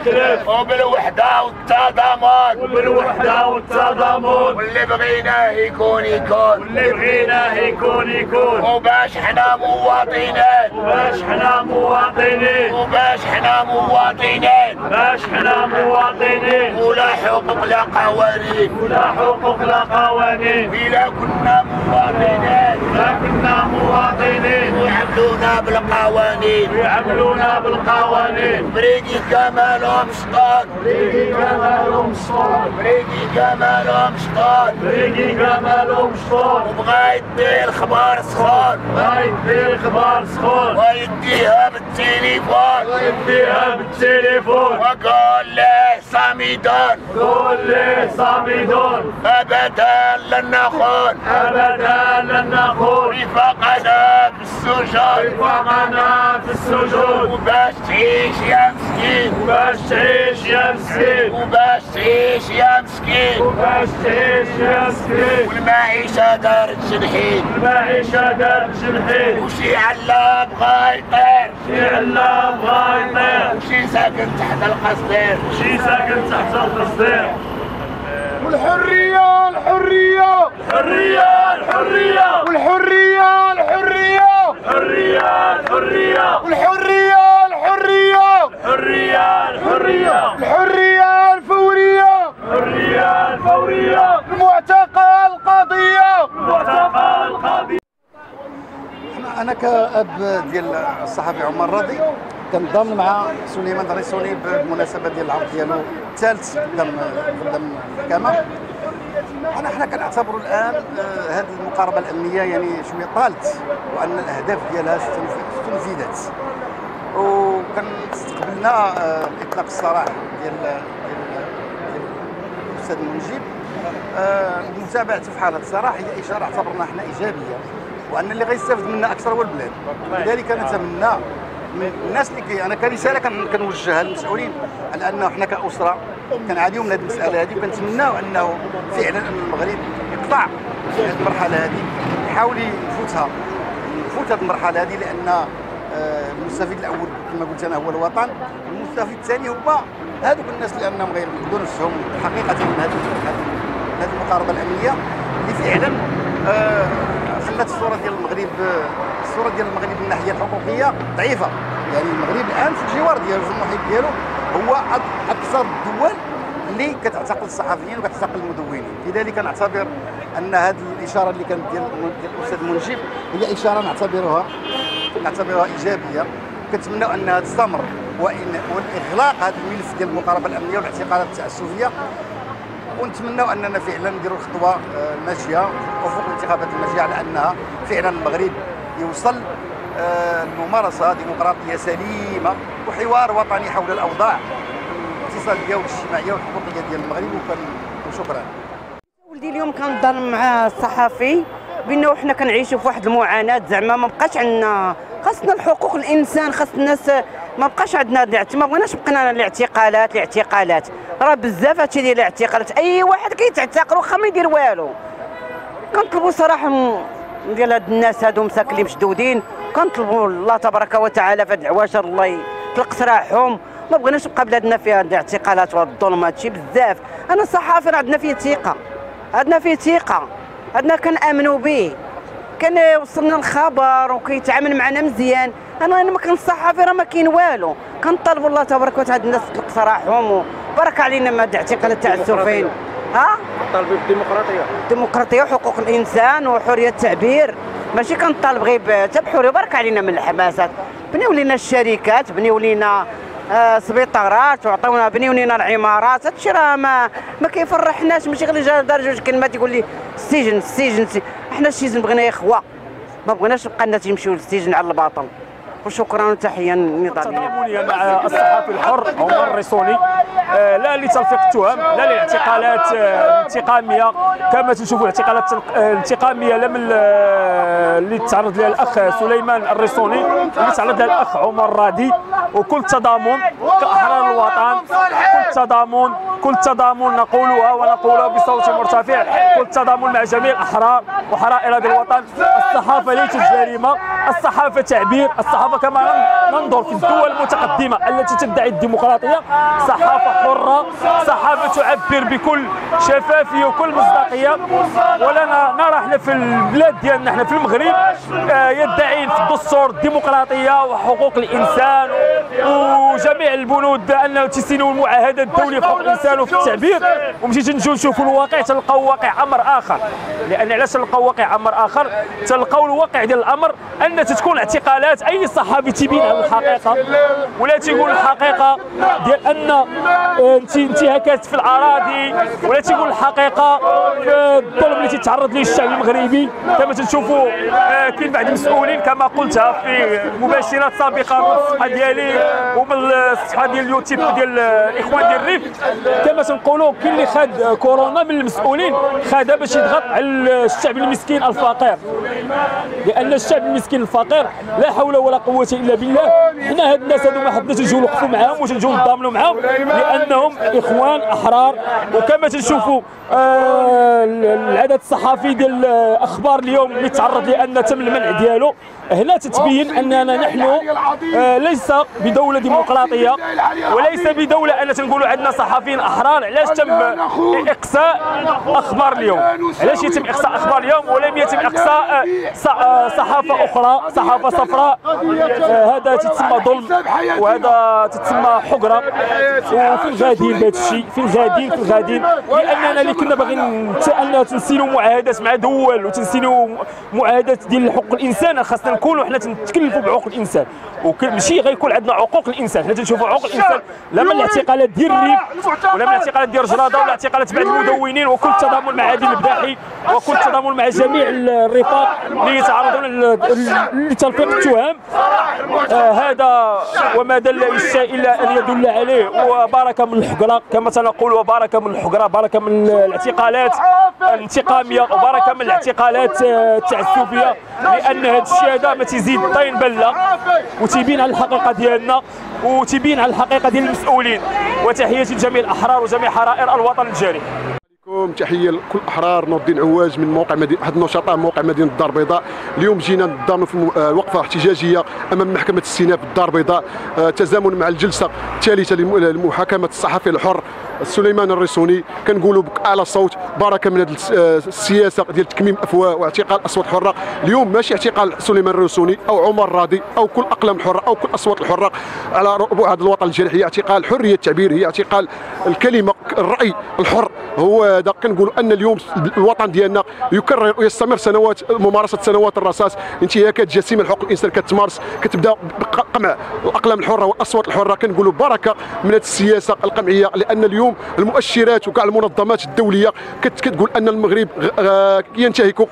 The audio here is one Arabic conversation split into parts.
تلف وبالوحدة والتضامن وبالوحدة والتضامن واللي بغيناه يكون يكون واللي بغيناه يكون وباش حنا مواطنين وباش حنا مواطنين وباش حنا مواطنين باش حنا مواطنين ولا حقوق لا قوانين ولا حقوق لا قوانين إلا كنا مواطنين إلا كنا مواطنين ويعملونا بالقوانين ويعملونا بالقوانين بريدي كمالهم شطان بريدي كمالهم شطان بريدي كمالهم شطان بريدي كمالهم شطان وبغا يدي الخبار سخون بغا يدي الخبار سخون ويديها بالتليفون ويديها بالتليفون وقول ليه صامدون قول لي صامدون ابدا لن نخون ابدا لن نخون رفاقنا في السجون رفاقنا في السجون وباش تعيش يا مسكين وباش تعيش يا مسكين وباش تعيش يا مسكين وباش تعيش يا مسكين والمعيشة دارت جنحين المعيشة دارت جنحين وشي علام بغا يطير شي علام بغا يطير وشي ساكن تحت القصدير شي ساكن تحت القصدير والحرية الحرية الحرية الحرية والحرية الحرية الحرية الحرية والحرية الحرية الحرية الحرية الحرية الفورية الحرية الفورية المعتقل قضية معتقل قضية. انا كاب ديال الصحفي عمر راضي كنضامن مع سليمان الريسوني بالمناسبه ديال العرض ديالو الثالث قدام المحكمه. حنا كنعتبروا الان هذه المقاربه الامنيه يعني شويه طالت وان الاهداف ديالها استنفذت، وكنستقبلنا الاطلاق الصراح ديال الاستاذ المنجب. متابعته في حاله الصراح هي اشاره اعتبرنا حنا ايجابيه، وان اللي غيستافد منها اكثر هو البلاد. لذلك نتمنى من الناس اللي انا كرساله كنوجهها للمسؤولين على انه حنا كاسره كنعانيو من هذه المساله هذه، وكنتمناو انه فعلا ان المغرب يقطع هذه المرحله هذه، يحاول يفوت هذه المرحله هذه، لان المستفيد الاول كما قلت انا هو الوطن، المستفيد الثاني هو هذوك الناس اللي انهم غيرقدوا نفسهم حقيقه من هذه المقاربه الامنيه اللي فعلا خلات الصوره ديال المغرب من الناحيه الحقوقيه ضعيفه. يعني المغرب الان في الجوار ديالو، في المحيط ديالو، هو اكثر الدول اللي كتعتقل الصحفيين وكتعتقل المدونين. لذلك نعتبر ان هذه الاشاره اللي كانت ديال الاستاذ منجب هي اشاره نعتبرها ايجابيه، كنتمناو انها تستمر، والاغلاق هذا الملف ديال المقاربه الامنيه والاعتقالات التعسفيه، ونتمناو اننا فعلا نديروا الخطوه الماشيه وفق الانتخابات الماشيه على انها فعلا المغرب يوصل لممارسه ديمقراطيه سليمه وحوار وطني حول الاوضاع الاقتصاديه والاجتماعيه والحقوقيه ديال المغرب. وشكرا. ولدي اليوم كنضل مع الصحفي بانه حنا كنعيشوا في واحد المعاناه، زعما ما بقاش عندنا، خاصنا الحقوق الانسان، خاص الناس ما بقاش عندنا، ما بغيناش بقينا الاعتقالات راه بزاف هادشي ديال الاعتقالات، اي واحد كيتعتقل واخا ما يدير والو. كنطلبوا صراحه ديال هاد الناس هادو مساكن اللي مشدودين، كنطلبوا الله تبارك وتعالى في هاد العواشر الله يطلق سراحهم. ما بغيناش نبقى بلادنا فيها الاعتقالات والظلم، هادشي بزاف. انا الصحافي راه عندنا فيه ثقه، عندنا كنامنوا به، كان وصلنا الخبر وكيتعامل معنا مزيان. انا ما كان الصحافي راه ما كاين والو، كنطالبوا الله تبارك وتعالى الناس تطلق سراحهم وبارك علينا مع الاعتقالات تاع التعسفين. كنطالبوا بالديمقراطيه وحقوق الانسان وحريه التعبير، ماشي كنطالب غير حتى بحريه. بارك علينا من الحماسات، بنيو لينا الشركات، بنيو لينا سبيطارات، وعطيونا بنيو لينا العمارات. هادشي راه ما كيفرحناش، ماشي غير جا دار جوج كلمات يقول لي السجن. حنا السجن بغينا يخوى، ما بغيناش نبقى الناس يمشيو للسجن على الباطل. وشكرا وتحيه نضاليه. تضامنيه مع الصحفي الحر عمر الريسوني، لا لتلفيق التهم، لا للاعتقالات الانتقاميه كما تشوفوا. الاعتقالات الانتقاميه لا من اللي تعرض لها الاخ سليمان الريسوني، اللي تعرض لها الاخ عمر راضي. وكل تضامن كاحرار الوطن، كل تضامن نقولها بصوت مرتفع، كل تضامن مع جميع الاحرار وحرائر هذا الوطن. الصحافه ليست جريمه، الصحافه تعبير، الصحافه الصحافه كما ننظر في الدول المتقدمه التي تدعي الديمقراطيه صحافه حره، صحافه تعبر بكل شفافيه وكل مصداقيه. ولنا نرى احنا في البلاد ديالنا احنا في المغرب يدعين في الدستور الديمقراطيه وحقوق الانسان وجميع البنود انه تسينوا المعاهدات الدوليه في حقوق الانسان وفي التعبير، ومشيت نشوفوا الواقع تلقاو واقع امر اخر. لان علاش تلقاو واقع امر اخر؟ تلقاو الواقع ديال الامر ان تتكون اعتقالات اي صحافي تيبين على الحقيقه ولا تيقول الحقيقه ديال ان انتهاكات في الاراضي، ولا تيقول الحقيقه في الظلم اللي تيتعرض ليه الشعب المغربي. كما تنشوفوا كاين بعض المسؤولين كما قلتها في مباشرات سابقه من الصفحه ديالي ومن الصفحه ديال اليوتيوب ديال الاخوان ديال الريف، كما تنقولوا كاين اللي خد كورونا من المسؤولين خدها باش يضغط على الشعب المسكين الفقير. لان الشعب المسكين الفقير لا حول ولا قوه الا بالله، حنا هاد الناس هادو ما حدناش نجيو نوقفوا معاهم واش نجيو نضامنوا معاهم لانهم اخوان احرار. وكما تنشوفوا العدد الصحفي ديال اخبار اليوم اللي تعرض لان تم المنع ديالو، هنا تتبين اننا نحن ليس بدوله ديمقراطيه وليس بدوله ان تنقولوا عندنا صحفيين احرار. علاش تم اقصاء اخبار اليوم؟ علاش يتم اقصاء اخبار اليوم ولم يتم اقصاء صحافه اخرى، صحافه صفراء؟ هذا تتسمى ظلم وهذا تتسمى حقره. وفين غاديين بهذا الشيء؟ فين غاديين؟ لاننا اللي كنا باغيين ان تنسينوا معاهدات مع دول وتنسينوا معاهدات ديال حقوق الانسان، خاصنا نكونوا حنا تنتكلفوا بحقوق الانسان. وماشي غيكون عندنا حقوق الانسان، حنا تنشوفوا حقوق الانسان لا من الاعتقالات ديال الريف ولا من الاعتقالات ديال جراده ولا اعتقالات بعض المدونين، وكل التضامن مع عادل البداحي وكل التضامن مع جميع الرفاق اللي يتعرضون لتلفيق التهم. هذا وما دل الشيء الا ان يدل عليه، وبارك من الحقره كما تنقول، وبارك من الحقره، بارك من الاعتقالات الانتقاميه وبارك من الاعتقالات التعسفيه. لان هذا الشيء هذا ما تيزيد طين بله وتيبين على الحقيقه ديالنا وتيبين على الحقيقه ديال المسؤولين. وتحياتي لجميع الاحرار وجميع حرائر الوطن الجاري. تحيه لكل احرار. نور الدين عواج من موقع احد النشطاء موقع مدينه الدار البيضاء. اليوم جينا نضامنوا في وقفه احتجاجيه امام محكمه الاستئناف بالدار البيضاء تزامن مع الجلسه الثالثه لمحاكمه الصحفي الحر سليمان الريسوني. كنقولوا باعلى صوت بركه من هذه السياسه ديال تكميم افواه واعتقال اصوات حره. اليوم ماشي اعتقال سليمان الريسوني او عمر راضي او كل اقلام الحره او كل اصوات الحره على ربوع هذا الوطن الجارح، هي اعتقال حريه التعبير، هي اعتقال الكلمه، الراي الحر. هو هذا كنقولوا ان اليوم الوطن ديالنا يكرر ويستمر ممارسه سنوات الرصاص، انتهاكات جسيمه لحقوق الانسان كتمارس، كتبدا بقمع الاقلام الحره والاصوات الحره. كنقولوا بركه من هذه السياسه القمعيه، لان اليوم المؤشرات وكاع المنظمات الدوليه كتقول ان المغرب ينتهك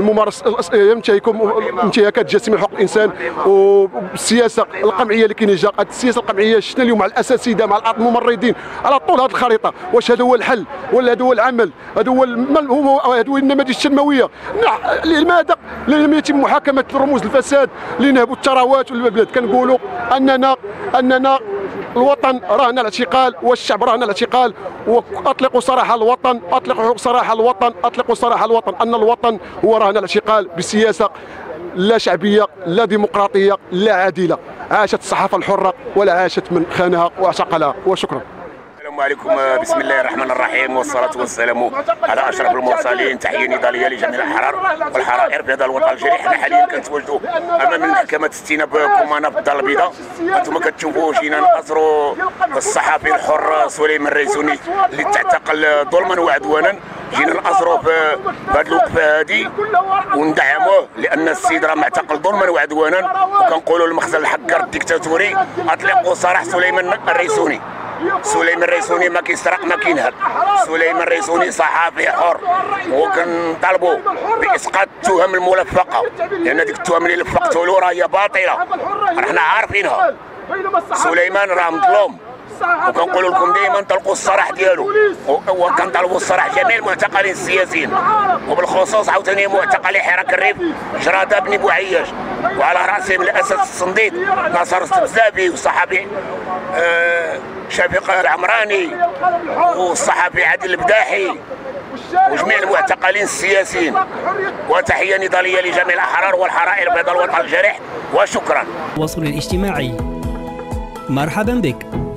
انتهاكات جسيمه لحقوق الانسان والسياسه القمعيه اللي كاينه. هذه السياسه القمعيه شفنا اليوم مع الاساتذه مع الممرضين على طول هذه الخريطه. واش هذا هو الحل ولا هذا هو العمل؟ هذا هو النماذج التنمويه. لماذا لم يتم محاكمه رموز الفساد اللي نهبوا الثروات والبلاد؟ كنقولوا اننا الوطن راهن الاعتقال والشعب راهن الاعتقال. واطلقوا سراح الوطن، اطلقوا سراح الوطن، اطلقوا سراح الوطن. ان الوطن هو راهن الاعتقال بسياسه لا شعبيه لا ديمقراطيه لا عادله. عاشت الصحافه الحره ولا عاشت من خانها واعتقلها. وشكرا. السلام عليكم. بسم الله الرحمن الرحيم والصلاة والسلام على أشرف المرسلين. تحية نضالية لجميع الأحرار والحرائر في هذا الوطن الجاري. حنا حاليا كنتواجدوا أمام محكمة الاستئناف كومانا في الدار البيضاء. أنتم كتشوفوا جينا نأسروا الصحفي الحر سليمان الريسوني اللي تعتقل ظلما وعدوانا. جينا نأسروه في هذه الوقفة هذه وندعموه لأن السيد راه معتقل ظلما وعدوانا. وكنقولوا للمخزن الحكر الديكتاتوري أطلقوا سراح سليمان الريسوني. سليمان الريسوني ما كيسرق ما كينهب. سليمان الريسوني صحافي حر، وكنطالبوا باسقاط التهم الملفقه لان ديك التهم اللي لفقتوا له راهي باطله، حنا عارفينها. سليمان راه مظلوم، وكنقولوا لكم دائما طلقوا الصراح ديالو، وكنطالبوا الصراح جميع المعتقلين السياسيين، وبالخصوص عاوتاني معتقلي حراك الريف جراده بن بوعياش، وعلى راسهم الاسد الصنديد ناصر السبزابي والصحفي شفيق العمراني والصحفي عادل البداحي وجميع المعتقلين السياسيين. وتحيه نضاليه لجميع الاحرار والحرائر بيضاء الوطن الجريح، وشكرا. التواصل الاجتماعي، مرحبا بك.